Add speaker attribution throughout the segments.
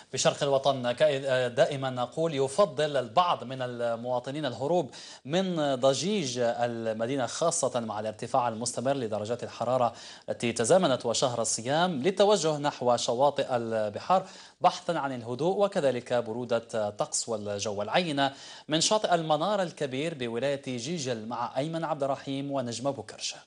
Speaker 1: بشرق الوطن دائما نقول يفضل البعض من المواطنين الهروب من ضجيج المدينة، خاصة مع الارتفاع المستمر لدرجات الحرارة التي تزامنت وشهر الصيام، للتوجه نحو شواطئ البحار بحثا عن الهدوء وكذلك برودة الطقس والجو. العينة من شاطئ المنار الكبير بولاية جيجل مع أيمن عبد الرحيم ونجمة بوكرشة.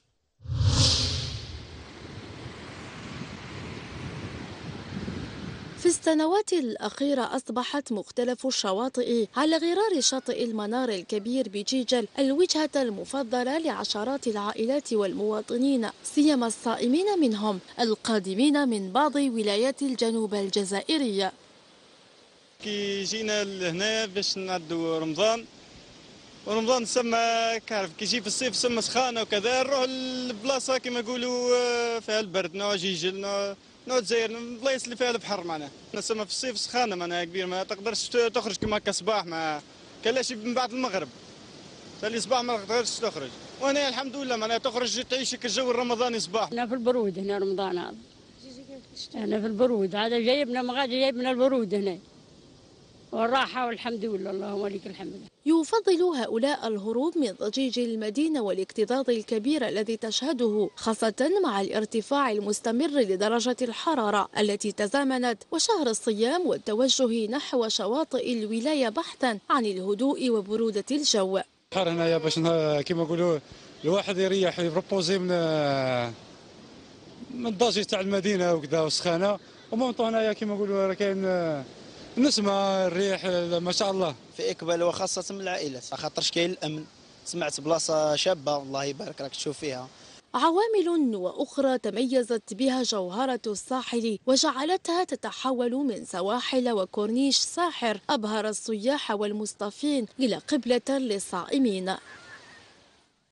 Speaker 2: في السنوات الأخيرة أصبحت مختلف الشواطئ على غرار شاطئ المنار الكبير بجيجل الوجهة المفضلة لعشرات العائلات والمواطنين، سيما الصائمين منهم القادمين من بعض ولايات الجنوب الجزائرية.
Speaker 3: كي جينا لهنا باش نعدوا رمضان، ورمضان تسمى كعرف كي يجي في الصيف تسمى سخانة وكذا، نروح البلاصة كما يقولوا فيها البرد، نوع جيجل نوع جزائر، البلايص اللي فيها البحر معناها. نسمى في الصيف سخانه معناها كبير، ما تقدرش تخرج كما هكا صباح، ما كلاش من بعد المغرب تالي صباح ما تقدرش تخرج. وهنا الحمد لله معناها تخرج تعيش الجو الرمضاني صباح.
Speaker 4: احنا في البرود هنا رمضان هذا، احنا في البرود هذا جايبنا مغادي، جايبنا البرود هنا والراحة والحمد لله، اللهم لك الحمد.
Speaker 2: يفضل هؤلاء الهروب من ضجيج المدينة والاكتظاظ الكبير الذي تشهده، خاصة مع الارتفاع المستمر لدرجة الحرارة التي تزامنت وشهر الصيام، والتوجه نحو شواطئ الولاية بحثا عن الهدوء وبرودة الجو.
Speaker 5: الحر هنايا باش كما نقولوا الواحد يريح يبروبوزي من الضجيج تاع المدينة وكذا والسخانة، ومونطو هنايا كما نقولوا راه كاين نسمع الريح ما شاء الله
Speaker 6: في إقبال، وخاصة من العائلات خاطرش كاين الأمن. سمعت بلاصة شابة الله يبارك راك تشوف فيها.
Speaker 2: عوامل وأخرى تميزت بها جوهرة الساحل وجعلتها تتحول من سواحل وكورنيش ساحر أبهر السياح والمصطافين إلى قبلة للصائمين.